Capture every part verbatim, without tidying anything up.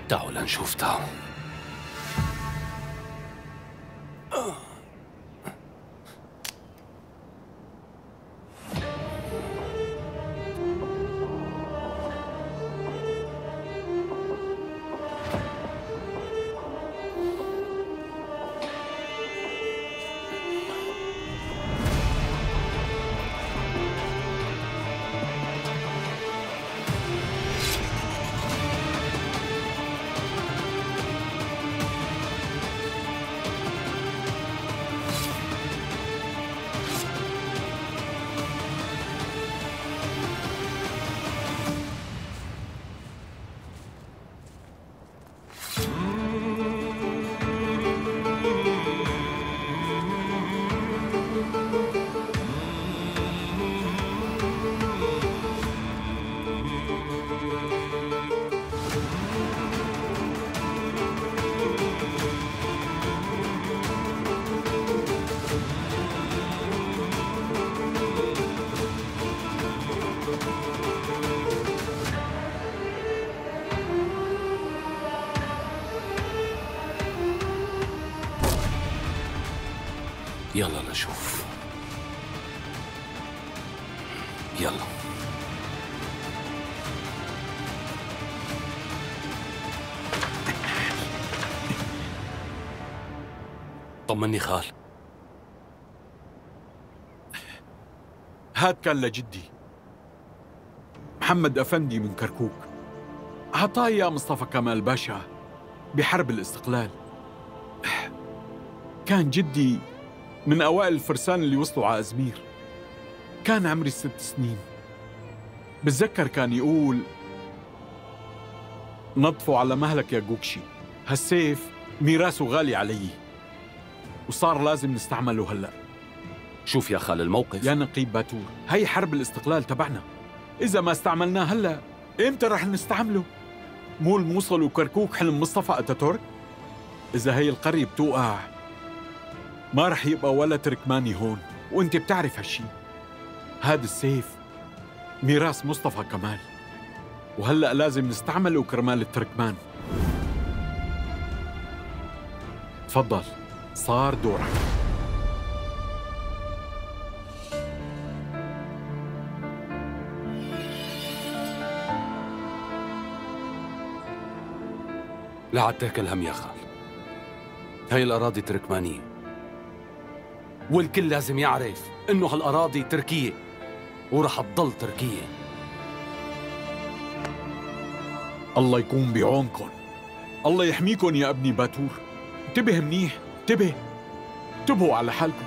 تعالوا لنشوف. تعالوا. يلا نشوف. يلا. طمني خال. هاد كان لجدي محمد أفندي من كركوك، عطاه إياه مصطفى كمال باشا بحرب الاستقلال. كان جدي من أوائل الفرسان اللي وصلوا على أزمير. كان عمري ست سنين. بتذكر كان يقول: نطفوا على مهلك يا جوكشي، هالسيف ميراثه غالي علي وصار لازم نستعمله هلأ. شوف يا خال الموقف. يا نقيب باتور، هي حرب الاستقلال تبعنا، إذا ما استعملناه هلأ إمتى رح نستعمله؟ مو الموصل وكركوك حلم مصطفى أتاتورك؟ إذا هي القرية بتوقع ما رح يبقى ولا تركماني هون، وانت بتعرف هالشي. هذا السيف ميراث مصطفى كمال، وهلأ لازم نستعمله كرمال التركمان. تفضل، صار دورك. لا عاد تاكل هم يا خال، هاي الأراضي تركمانية، والكل لازم يعرف إنه هالأراضي تركية ورح تضل تركية. الله يكون بعونكم، الله يحميكم يا ابني باتور. انتبه منيح، انتبه، انتبهوا على حالكم.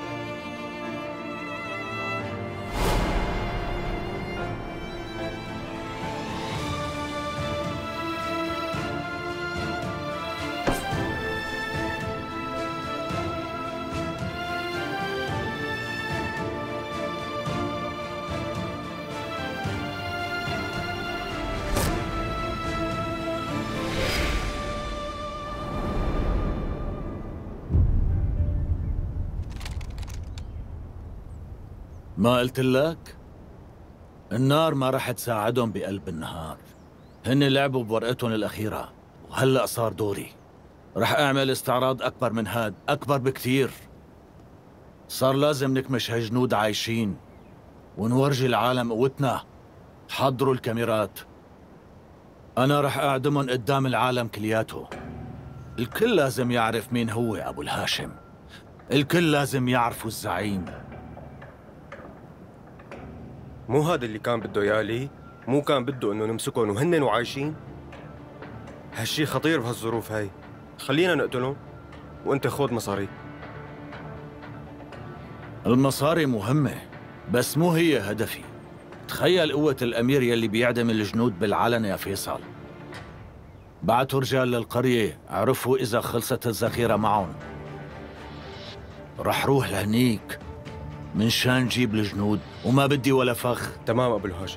ما قلت لك؟ النار ما رح تساعدهم بقلب النهار. هن لعبوا بورقتهم الأخيرة، وهلأ صار دوري. رح أعمل استعراض أكبر من هاد، أكبر بكتير. صار لازم نكمش هالجنود عايشين ونورجي العالم قوتنا. حضروا الكاميرات، أنا رح أعدمهم قدام العالم كلياته. الكل لازم يعرف مين هو أبو الهاشم، الكل لازم يعرفوا الزعيم. مو هذا اللي كان بده اياه لي؟ مو كان بده انه نمسكهم وهن وعايشين؟ هالشي خطير بهالظروف هاي. خلينا نقتلهم وانت خذ مصاري. المصاري مهمة بس مو هي هدفي. تخيل قوة الأمير يلي بيعدم الجنود بالعلن يا فيصل. بعتوا رجال للقرية، عرفوا إذا خلصت الذخيرة معهم. رح روح لهنيك من شان جيب الجنود، وما بدي ولا فخ. تمام أبو الهاشم.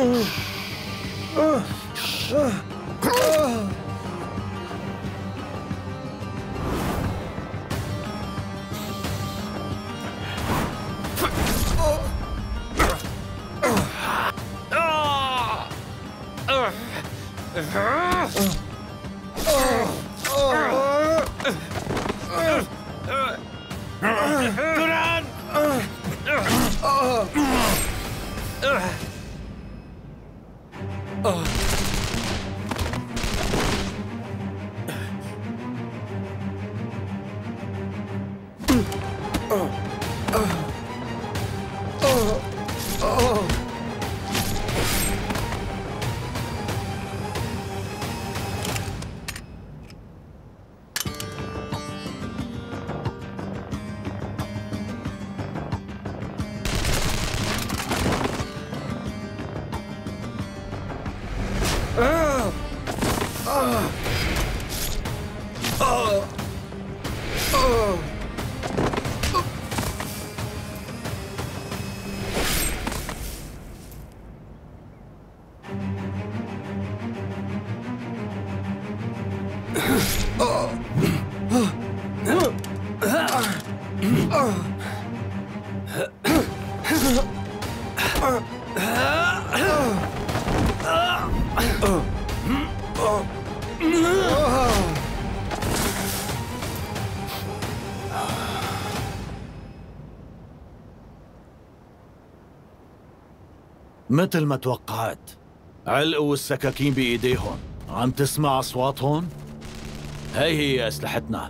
مثل ما توقعت، علقوا والسكاكين بإيديهم. عم تسمع أصواتهم؟ هي هي أسلحتنا.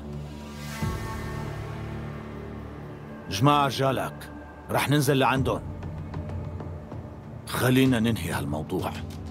جماعة رجالك، رح ننزل لعندهم. خلينا ننهي هالموضوع.